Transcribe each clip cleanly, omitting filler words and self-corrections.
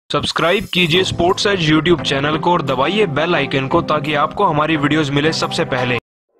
Subscribe कीजिए sports as YouTube channel को और दबाइए बेल आइकन को ताकि आपको हमारी वीडियोस मिले सबसे पहले।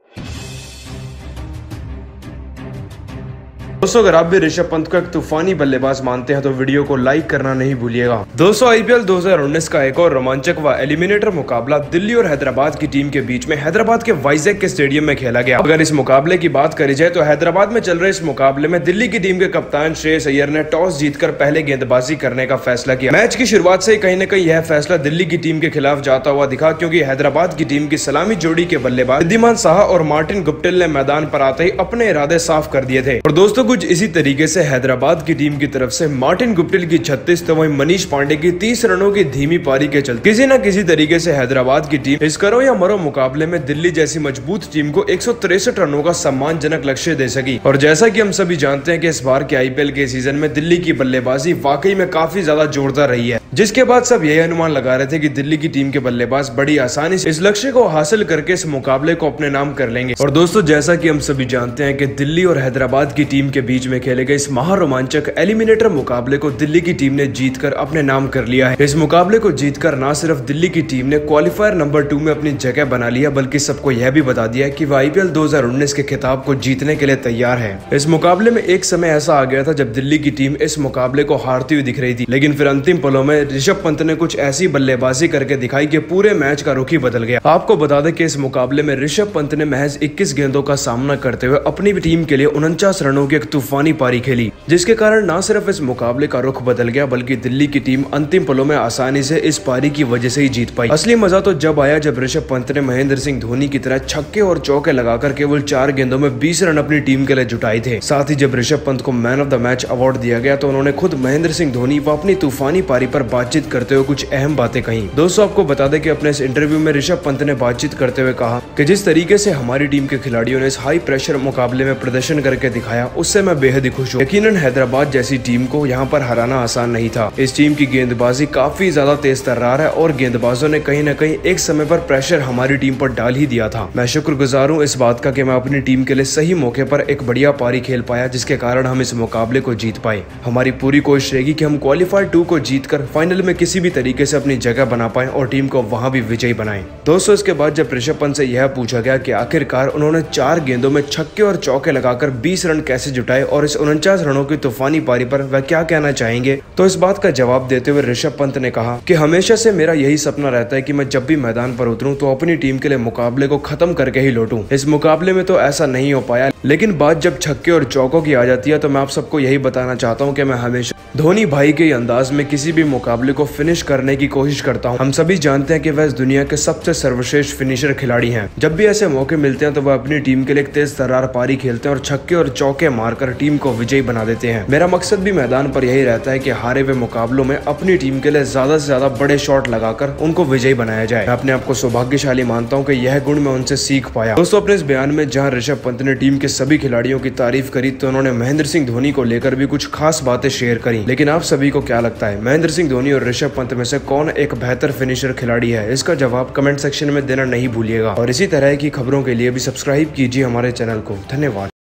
दोस्तों, अगर आप भी ऋषभ पंत को एक तूफानी बल्लेबाज मानते हैं तो वीडियो को लाइक करना नहीं भूलिएगा। दोस्तों, आईपीएल 2019 का एक और रोमांचक व एलिमिनेटर मुकाबला दिल्ली और हैदराबाद की टीम के बीच में हैदराबाद के वाइजैक के स्टेडियम में खेला गया। अगर इस मुकाबले की बात करी जाए तो हैदराबाद में चल रहे इस मुकाबले में दिल्ली की टीम के कप्तान श्रेयस अय्यर ने टॉस जीतकर पहले गेंदबाजी करने का फैसला किया। मैच की शुरुआत से कहीं न कहीं यह फैसला दिल्ली की टीम के खिलाफ जाता हुआ दिखा, क्योंकि हैदराबाद की टीम की सलामी जोड़ी के बल्लेबाज रिद्धिमान साहा और मार्टिन गुप्टिल ने मैदान पर आते ही अपने इरादे साफ कर दिए थे। और दोस्तों, कुछ इसी तरीके से हैदराबाद की टीम की तरफ से मार्टिन गुप्टिल की 36 तो वहीं मनीष पांडे की 30 रनों की धीमी पारी के चलते किसी न किसी तरीके से हैदराबाद की टीम इस करो या मरो मुकाबले में दिल्ली जैसी मजबूत टीम को 163 रनों का सम्मानजनक लक्ष्य दे सकी। और जैसा कि हम सभी जानते हैं कि इस बार के आईपीएल के सीजन में दिल्ली की बल्लेबाजी वाकई में काफी ज्यादा जोरदार रही है, जिसके बाद सब यही अनुमान लगा रहे थे कि दिल्ली की टीम के बल्लेबाज बड़ी आसानी से इस लक्ष्य को हासिल करके इस मुकाबले को अपने नाम कर लेंगे। और दोस्तों, जैसा कि हम सभी जानते हैं कि दिल्ली और हैदराबाद की टीम के बीच में खेले गए इस महारोमांचक एलिमिनेटर मुकाबले को दिल्ली की टीम ने जीतकर अपने नाम कर लिया है। इस मुकाबले को जीतकर न सिर्फ दिल्ली की टीम ने क्वालिफायर नंबर 2 में अपनी जगह बना लिया, बल्कि सबको यह भी बता दिया कि वह आईपीएल 2019 के खिताब को जीतने के लिए तैयार है। इस मुकाबले में एक समय ऐसा आ गया था जब दिल्ली की टीम इस मुकाबले को हारती हुई दिख रही थी, लेकिन फिर अंतिम पलों में ऋषभ पंत ने कुछ ऐसी बल्लेबाजी करके दिखाई कि पूरे मैच का रुख ही बदल गया। आपको बता दें कि इस मुकाबले में ऋषभ पंत ने महज 21 गेंदों का सामना करते हुए अपनी टीम के लिए 49 रनों की एक तूफानी पारी खेली, जिसके कारण न सिर्फ इस मुकाबले का रुख बदल गया बल्कि दिल्ली की टीम अंतिम पलों में आसानी से इस पारी की वजह से ही जीत पाई। असली मजा तो जब आया जब ऋषभ पंत ने महेंद्र सिंह धोनी की तरह छक्के और चौके लगाकर केवल 4 गेंदों में 20 रन अपनी टीम के लिए जुटाए थे। साथ ही जब ऋषभ पंत को man of the match award दिया गया तो उन्होंने खुद महेंद्र सिंह धोनी व अपनी तूफानी पारी पर बातचीत करते हुए कुछ अहम बातें कही। दोस्तों, आपको बता दें कि अपने इस इंटरव्यू में ऋषभ पंत ने बातचीत करते हुए कहा कि जिस तरीके से हमारी टीम के खिलाड़ियों ने इस हाई प्रेशर मुकाबले में प्रदर्शन करके दिखाया, उससे मैं बेहद ही खुश हूँ। यकीनन हैदराबाद जैसी टीम को यहाँ पर हराना आसान नहीं था। इस टीम की गेंदबाजी काफी ज्यादा तेज तर्रार है और गेंदबाजों ने कहीं न कहीं एक समय पर प्रेशर हमारी टीम पर डाल ही दिया था। मैं शुक्रगुजार हूँ इस बात का कि मैं अपनी टीम के लिए सही मौके पर एक बढ़िया पारी खेल पाया, जिसके कारण हम इस मुकाबले को जीत पाए। हमारी पूरी कोशिश रहेगी कि हम क्वालिफायर 2 को जीतकर फाइनल में किसी भी तरीके से अपनी जगह बना पाए और टीम को वहां भी विजयी बनाएं। दोस्तों, इसके बाद जब ऋषभ पंत से यह पूछा गया कि आखिरकार उन्होंने 4 गेंदों में छक्के और चौके लगाकर 20 रन कैसे जुटाए और इस 49 रनों की तूफानी पारी पर वह क्या कहना चाहेंगे, तो इस बात का जवाब देते हुए ऋषभ पंत ने कहा कि हमेशा से मेरा यही सपना रहता है कि मैं जब भी मैदान पर उतरूं तो अपनी टीम के लिए मुकाबले को खत्म करके ही लौटूं। इस मुकाबले में तो ऐसा नहीं हो पाया, लेकिन बात जब छक्के और चौकों की आ जाती है तो मैं आप सबको यही बताना चाहता हूं कि मैं हमेशा धोनी भाई के अंदाज में किसी भी मुकाबले को फिनिश करने की कोशिश करता हूं। हम सभी जानते हैं कि वह इस दुनिया के सबसे सर्वश्रेष्ठ फिनिशर खिलाड़ी हैं। जब भी ऐसे मौके मिलते हैं तो वह अपनी टीम के लिए एक तेज तर्रार पारी खेलते हैं और छक्के और चौके मारकर टीम को विजयी बना देते हैं। मेरा मकसद भी मैदान पर यही रहता है कि हारे हुए मुकाबलों में अपनी टीम के लिए ज्यादा से ज्यादा बड़े शॉट लगाकर उनको विजयी बनाया जाए। मैं अपने आप को सौभाग्यशाली मानता हूं कि यह गुण मैं उनसे सीख पाया। दोस्तों, अपने इस बयान में जहां ऋषभ पंत ने टीम के सभी खिलाड़ियों की तारीफ करी तो उन्होंने महेंद्र सिंह धोनी को लेकर भी कुछ खास बातें शेयर करी। लेकिन आप सभी को क्या लगता है, महेंद्र सिंह धोनी और ऋषभ पंत में से कौन एक बेहतर फिनिशर खिलाड़ी है? इसका जवाब कमेंट सेक्शन में देना नहीं भूलिएगा और इसी तरह की खबरों के लिए भी सब्सक्राइब कीजिए हमारे चैनल को। धन्यवाद।